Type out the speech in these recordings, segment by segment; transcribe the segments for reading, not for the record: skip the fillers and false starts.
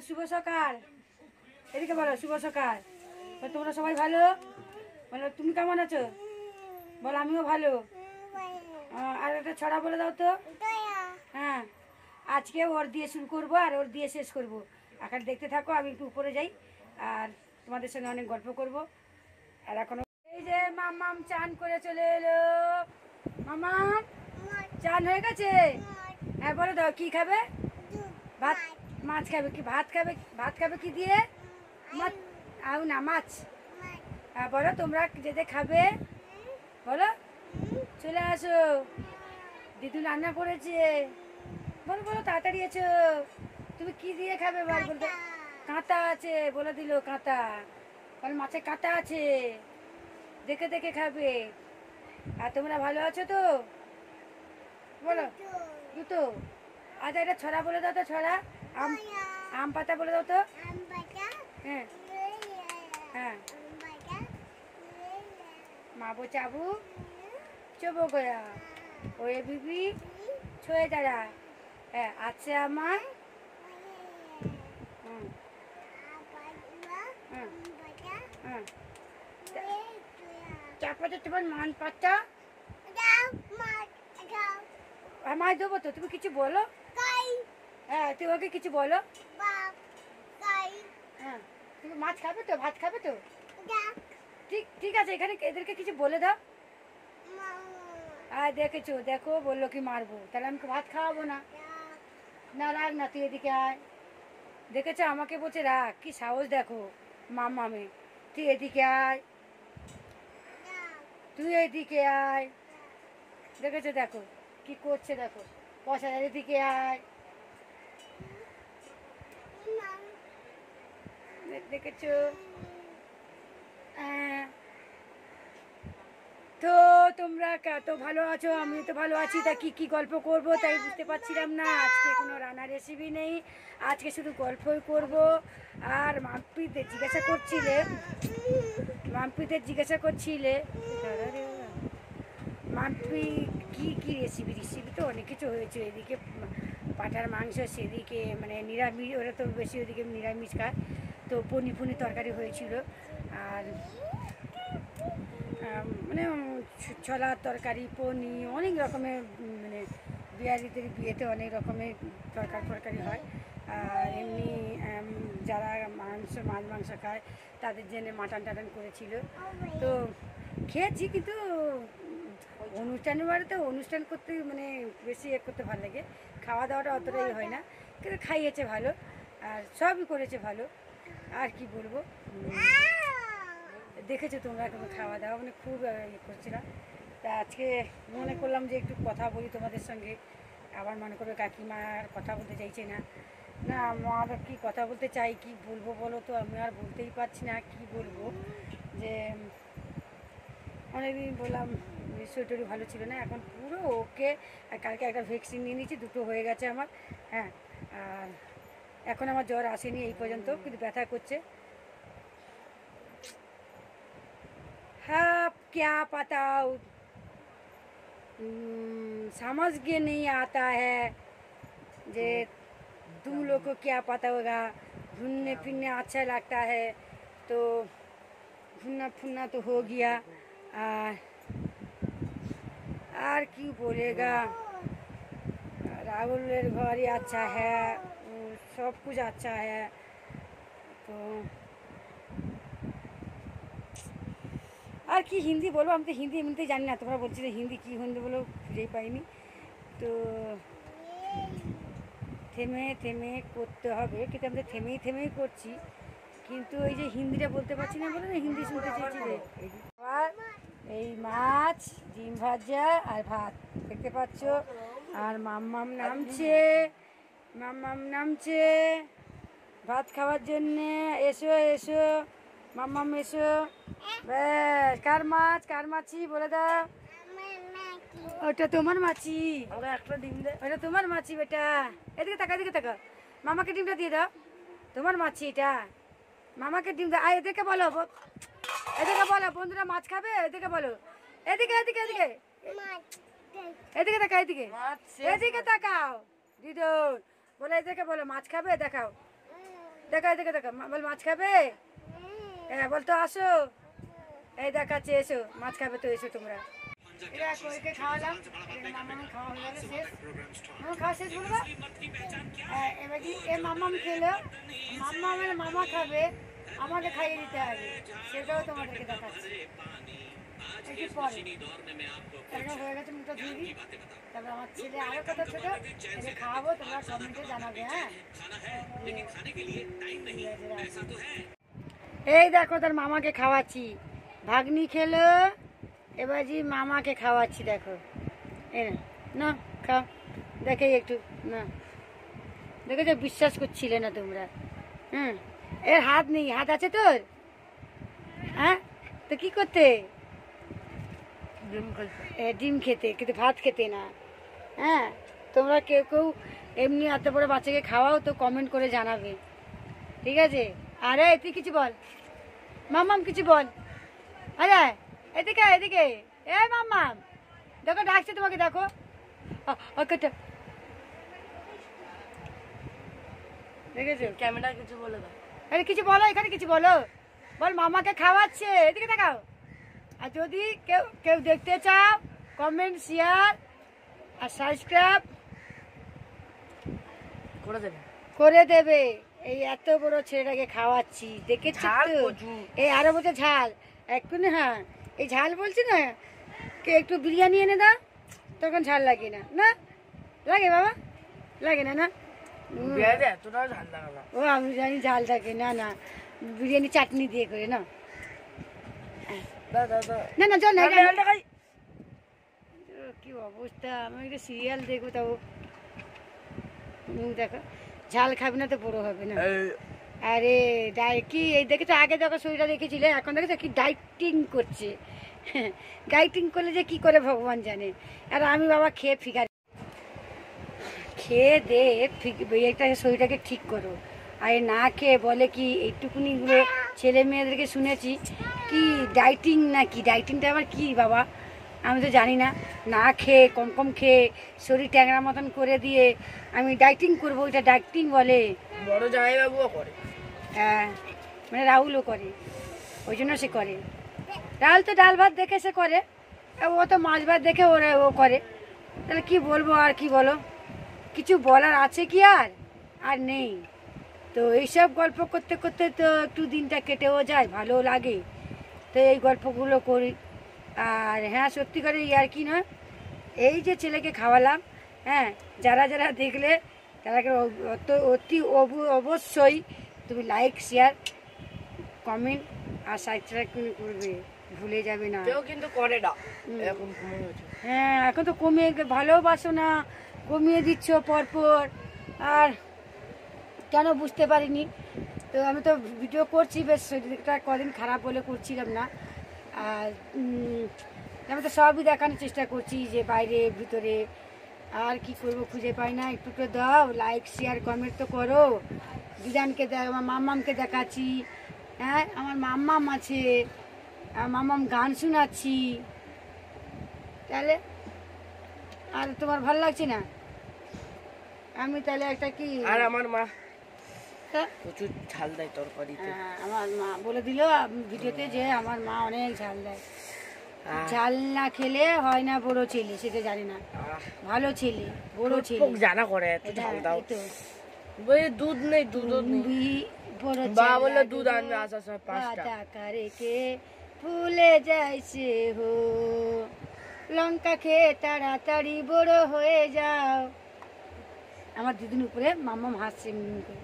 শুভ সকাল। এদিকে বলো শুভ সকাল। তোমরা সবাই ভালো? বলো তুমি কেমন আছো? বলো আমিও ভালো। আর একটা ছড়া বলে দাও তো। হ্যাঁ, আজকে ওর দিয়ে শুরু করবো আর ওর দিয়ে শেষ করবো। এখন দেখতে থাকো, আমি একটু উপরে যাই আর তোমাদের সঙ্গে অনেক গল্প করব। আর এখনো এই যে মাম্মাম চান করে চলে এলো। মাম্মাম চান হয়ে গেছে? হ্যাঁ বলে দাও কি খাবে? ভাত। মাছ খাবে কি? ভাত খাবে? ভাত খাবে কি দিয়ে? মাছ। আও না মাছ। হ্যাঁ বলো তোমরা যে যে খাবে বলো। চলে আসো, দিদু রান্না করেছে। বলো বলো তাড়াতাড়ি এসো। তুমি কি দিয়ে খাবে বল? বলতে কাঁটা আছে বলে দিল। কাঁটা বল, মাছে কাঁটা আছে, দেখে দেখে খাবে। আর তোমরা ভালো আছো তো? বলো দুটো। আচ্ছা এটা ছড়া বলে দাও তো। ছড়া আম আম পাতা বলে দাও তো। হ্যাঁ হ্যাঁ। মাবো চাবু চবো গয়া ওয়ে বিবি ছয়ে দাঁড়া। হ্যাঁ আছে আমার। হুম হুম হুম। তারপরে তোমার মান পাতা আমায় দেবো তো। তুমি কিছু বলো। হ্যাঁ তুমি ওকে কিছু বলো। হ্যাঁ তুমি মাছ খাবে তো? ভাত খাবে তো? ঠিক ঠিক আছে, এখানে এদেরকে কিছু বলে দাও। আর দেখেছো, দেখো বললো কি মারবো, তাহলে আমি ভাত খাওয়াবো না। না রাখ না, তুই এদিকে আয়। দেখেছো আমাকে বলছে রাখ, কি সাহস দেখো মামে। তুই এদিকে আয়, তুই এদিকে আয়। দেখেছো দেখো কি করছে, দেখো পয়সা এদিকে আয়। দেখেছো? তো তোমরা তো ভালো আছো, আমি তো ভালো আছি। তা কি কি গল্প করব তাই বুঝতে পারছিলাম না। আজকে কোনো রান্নার রেসিপি নেই, আজকে শুধু গল্পই করব। আর মাম্পিদের জিজ্ঞাসা করছিলে, মাম্পি কি কি রেসিপি তো অনেক কিছু হয়েছে। এদিকে পাঁঠার মাংস, সেদিকে মানে নিরামিষ, ওরা তো বেশি ওদিকে নিরামিষ খায়। তো পনির তরকারি হয়েছিল। আর মানে ছোলার তরকারি, পনির, অনেক রকমের মানে বিয়েতে অনেক রকমের তরকারি হয়। আর এমনি যারা মাছ মাংস খায় তাদের জন্য মাটন টাটন করেছিল। তো খেয়েছি, কিন্তু অনুষ্ঠানের বাড়িতে অনুষ্ঠান করতে মানে বেশি করতে ভালো লাগে। খাওয়া দাওয়াটা অতটাই হয় না, কিন্তু খাইয়েছে ভালো আর সবই করেছে ভালো। আর কি বলবো, দেখেছো তোমরা কোনো খাওয়া দাওয়া মানে খুব করছিলাম। তা আজকে মনে করলাম যে একটু কথা বলি তোমাদের সঙ্গে। আবার মনে করবে কাকিমা আর কথা বলতে চাইছে না। না আমার কি কথা বলতে চাই, কি বলবো বলো তো, আমি আর বলতেই পারছি না কি বলবো। যে অনেকদিন বললাম শরীর ভালো ছিল না, এখন পুরো ওকে। আর কালকে একটা ভ্যাকসিন নিয়ে নিয়েছি, 2টো হয়ে গেছে আমার। হ্যাঁ, আর এখন আমার জ্বর আসেনি এই পর্যন্ত, কিন্তু ব্যথা করছে। हाँ क्या पता, समझ के नहीं आता है जे तुम लोग को क्या पता होगा। घूमने फिरने अच्छा लगता है, तो घूमना फिरना तो हो गया। और क्यों बोलेगा, राहुल घर ही अच्छा है, सब कुछ अच्छा है। तो আর কি হিন্দি বলবো, আমি তো হিন্দি এমনিতেই জানি না। তোমরা বলছি যে হিন্দি কী হিন্দি বলো, খুঁজেই পাইনি। তো থেমে থেমে করতে হবে, কিন্তু আমি তো থেমেই করছি, কিন্তু ওই যে হিন্দিটা বলতে পারছি না বলে না, হিন্দি শুনতে চেয়েছিলে। আর এই মাছ, ডিম ভাজা আর ভাত দেখতে পাচ্ছ। আর মাম্মাম নামছে ভাত খাওয়ার জন্যে। এসো এসো মাম্মাম এসো। ব্যাস, কার মাছি বলে দাও। ওটা তোমার মাছি, একটা ডিম দে। ওটা তোমার মাছি বেটা। এদিকে তাকা মামাকে ডিমটা দিয়ে দাও। তোমার মাছি এটা, মামাকে ডিম দাও। আর এদেরকে বলো বন্ধুরা মাছ খাবে। এদিকে বলো, এদিকে তাকাও দিদুন বলে, এদেরকে বলো মাছ খাবে। দেখাও দেখা এদিকে দেখা বল মাছ খাবে? হ্যাঁ বল তো আসো, এই দেখাচ্ছে এসো মাছ খাবে তো এসো তোমরা। এরা খাওয়ালাম, মামা খাওয়া হয়ে গেলে শেষ, খাওয়া শেষ বলবো। এবার কি এ মামাম খেলো, মামা খাবে, আমাকে খাইয়ে দিতে হবে, সেটাও তোমাদেরকে দেখাচ্ছি একটু পরে। এখন হয়ে গেছে মুখটা ধুবি, তারপর আমার ছেলে আরো কত ছোট এদের খাওয়াবো, তোমরা কমেন্টে জানাবে। হ্যাঁ এই দেখো তার মামাকে খাওয়াচ্ছি, ভাগ্নি খেলো, এবার জি মামাকে খাওয়াচ্ছি দেখো। এ না খাও, দেখে একটু না, দেখেছো বিশ্বাস করছিলে না তোমরা। হুম এর হাত নেই, হাত আছে তোর? হ্যাঁ তো কি করতে? ডিম খেতে, কিন্তু ভাত খেতে না। হ্যাঁ তোমরা কেউ কেউ এমনি এত বড় বাচ্চাকে খাওয়াও তো কমেন্ট করে জানাবে, ঠিক আছে? আরে তুই কিছু বল, মামাম কিছু বল। আরে এদিকে এদিকে, এ মামাম দেখো ডাকছে তোমাকে, দেখো দেখেছো? ক্যামেরা কিছু বলে দাও, আরে কিছু বলো, এখানে কিছু বলো, বল মামাকে খাওয়াচ্ছে, এদিকে দেখাও। আর যদি কেউ কেউ দেখতে চাও কমেন্ট শেয়ার আর সাবস্ক্রাইব করে দেবে। এই এত বড় ছেলেটাকে খাওয়াচ্ছি, দেখেছি এই আরো বলছে ঝাল এক্ষুনি। হ্যাঁ এই ঝাল বলছি না, কে একটু বিরিয়ানি এনে দাও, তখন ঝাল লাগে না। না লাগে বাবা, লাগে না? না ও আমি জানি ঝাল থাকে না, না বিরিয়ানি চাটনি দিয়ে করে না, না না চল না। কি অবস্থা, আমি একটা সিরিয়াল দেখবো তাও দেখো, ঝাল খাবি না তো বড় হবে না। আরে কি এই দেখেছো, আগে দেখো শরীরটা দেখেছিলে, এখন দেখেছো কি ডাইটিং করছে। ডাইটিং করলে যে কি করে ভগবান জানে। আর আমি বাবা খেয়ে ফিগার খেয়ে দে একটা শরীরটাকে ঠিক করো, আর না খেয়ে বলে কি এইটুকুনিগুলো ছেলে মেয়েদেরকে শুনেছি কি ডাইটিং না কি, ডাইটিংটা আবার কি বাবা আমি তো জানি না। না খেয়ে কম কম খেয়ে শরীর ট্যাংরা মতন করে দিয়ে আমি ডাইটিং করবো, ওইটা ডাইটিং বলে। বড় জামাইবাবুও করে, হ্যাঁ মানে রাহুলও করে, ওই জন্য সে করে। রাহুল তো ডাল ভাত দেখে সে করে, ও তো মাছ ভাত দেখে ও করে। তাহলে কি বলবো আর, কি বলো, কিছু বলার আছে কি আর নেই। তো এইসব গল্প করতে করতে তো একটু দিনটা কেটেও যায়, ভালো লাগে, তো এই গল্পগুলো করি। আর হ্যাঁ সত্যি করে আর কি নয়, এই যে ছেলেকে খাওয়ালাম, হ্যাঁ যারা যারা দেখলে তারাকে অতি অবশ্যই তুমি লাইক শেয়ার কমেন্ট আর সাবস্ক্রাইব করবে, ভুলে যাবে না। কেউ কিন্তু করে না, হ্যাঁ এখন তো কমিয়ে ভালোবাসো না, কমিয়ে দিচ্ছ পরপর, আর কেন বুঝতে পারিনি। তো আমি তো ভিডিও করছি, বেশ শরীরটা কদিন খারাপ বলে করছিলাম না। আর আমি তো সবই দেখানোর চেষ্টা করছি, যে বাইরে ভিতরে, আর কি করবো খুঁজে পাই না। একটু তো দাও লাইক শেয়ার কমেন্ট তো করো। বিধানকে আমার মাম্মামকে দেখাচ্ছি, হ্যাঁ আমার মাম্মাম আছে, মাম্মাম গান শোনাচ্ছি, তাহলে আর তোমার ভালো লাগছে না? আমি তাহলে একটা কি, আর আমার মা প্রচুর ঝাল দেয় তরকারিতে। আমার মা বলে দিল ভিডিওতে যে আমার মা অনেক ঝাল দেয়। ঝাল না খেলে হয় না বড় ছেলে, সেটা জানি না। ভালো ছেলে, বড় ছেলে জানা করে এত ঝাল দাও তো। দুধ নেই, দুধ নেই, বাবা বললো দুধ আনবে আসার সময় 5টা রেখে ভুলে যাইছে হো, লঙ্কা খেয়ে তাড়াতাড়ি বড় হয়ে যাও। আমার দিদির উপরে মাম্মাম হাসছে এমনি করে।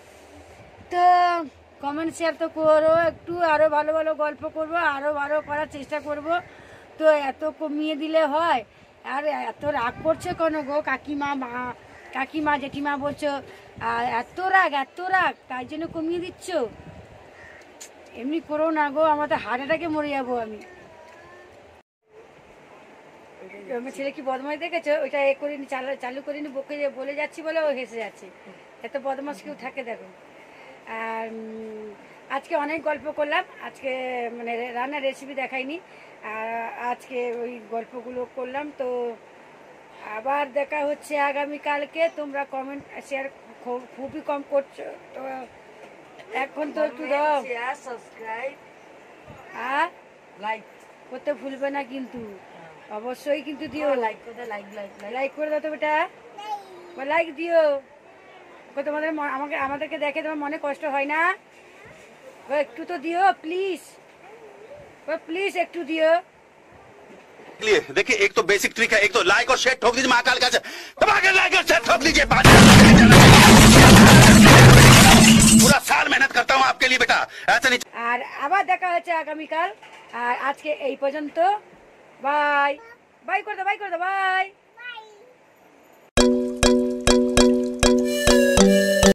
তো কমেন্ট শেয়ার তো করো, একটু আরও ভালো ভালো গল্প করবো, আরও ভালো করার চেষ্টা করব। তো এত কমিয়ে দিলে হয়? আর এত রাগ করছে কেন গো কাকিমা জেঠিমা বলছো, এত রাগ তাই জন্য কমিয়ে দিচ্ছ? এমনি করো না গো, আমার তো হার্ট অ্যাটাকে মরে যাবো আমি। আমার ছেলে কি বদমাশ দেখেছো, ওইটা এ করিনি, চালু করিনি, বকে বলে যাচ্ছি বলে ও হেসে যাচ্ছে। এত বদমাশ কেউ থাকে দেখো। আর আজকে অনেক গল্প করলাম, আজকে মানে রান্নার রেসিপি দেখাইনি, আর আজকে ওই গল্পগুলো করলাম। তো আবার দেখা হচ্ছে আগামীকালকে। তোমরা কমেন্ট শেয়ার খুবই কম করছো, তো এখন তো একটু দাও শেয়ার সাবস্ক্রাইব আর লাইক করতে ভুলবে না কিন্তু অবশ্যই কিন্তু দিও লাইক করে লাইক লাইক লাইক করে দাও তো বেটা লাইক দিও তোমাদের আমাদেরকে দেখে তোমার মনে কষ্ট হয় না একটু তো দিও প্লিজ प्लीज एक टू दियो लिए देखिए एक तो बेसिक ट्रिक है, एक तो लाइक और शेयर ठोक दीजिए महाकाल का दबा के लाइक और शेयर ठोक दीजिए। पूरा साल मेहनत करता हूँ आपके लिए बेटा, ऐसा नहीं। আর আবার দেখা হচ্ছে আগামীকাল আর আজকে এই পর্যন্ত বাই বাই করে দাও বাই